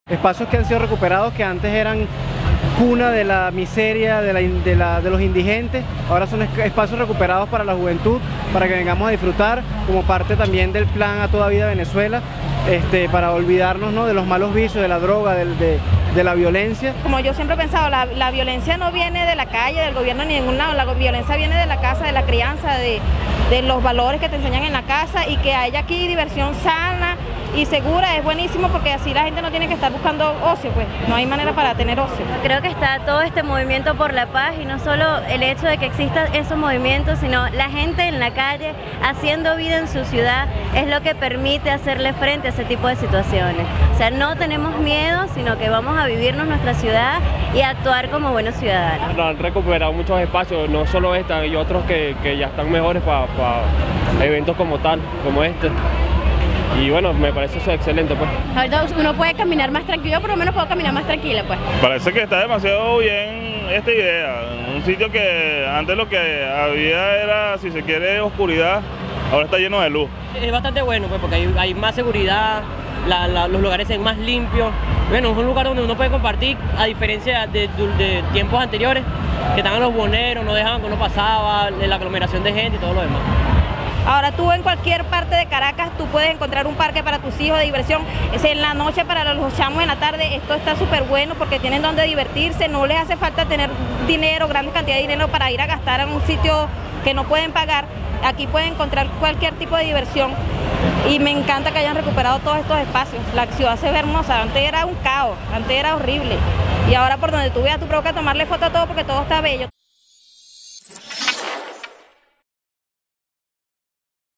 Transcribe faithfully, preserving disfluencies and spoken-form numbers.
Espacios que han sido recuperados, que antes eran cuna de la miseria, de, la, de, la, de los indigentes, ahora son espacios recuperados para la juventud, para que vengamos a disfrutar, como parte también del plan A Toda Vida Venezuela, este, para olvidarnos, ¿no?, de los malos vicios, de la droga, del, de, de la violencia. Como yo siempre he pensado, la, la violencia no viene de la calle, del gobierno ni de ningún lado, la violencia viene de la casa, de la crianza, de, de los valores que te enseñan en la casa, y que haya aquí diversión sana y segura es buenísimo, porque así la gente no tiene que estar buscando ocio, pues no hay manera para tener ocio. Creo que está todo este movimiento por la paz, y no solo el hecho de que existan esos movimientos, sino la gente en la calle haciendo vida en su ciudad es lo que permite hacerle frente a ese tipo de situaciones. O sea, no tenemos miedo, sino que vamos a vivirnos nuestra ciudad y a actuar como buenos ciudadanos. Han recuperado muchos espacios, no solo esta, hay otros que, que ya están mejores para pa eventos como tal, como este. Y bueno, me parece eso excelente, pues. Ahorita uno puede caminar más tranquilo, por lo menos puedo caminar más tranquila, pues. Parece que está demasiado bien esta idea. Un sitio que antes lo que había era, si se quiere, oscuridad, ahora está lleno de luz. Es bastante bueno, pues, porque hay, hay más seguridad, la, la, los lugares se ven más limpios. Bueno, es un lugar donde uno puede compartir, a diferencia de, de, de tiempos anteriores, que estaban los boneros, no dejaban que uno pasaba, la aglomeración de gente y todo lo demás. Ahora tú en cualquier parte de Caracas tú puedes encontrar un parque para tus hijos de diversión. Es en la noche para los chamos, en la tarde. Esto está súper bueno porque tienen donde divertirse, no les hace falta tener dinero, grandes cantidades de dinero para ir a gastar en un sitio que no pueden pagar. Aquí pueden encontrar cualquier tipo de diversión, y me encanta que hayan recuperado todos estos espacios. La ciudad se ve hermosa, antes era un caos, antes era horrible, y ahora por donde tú veas tú provocas tomarle foto a todo porque todo está bello.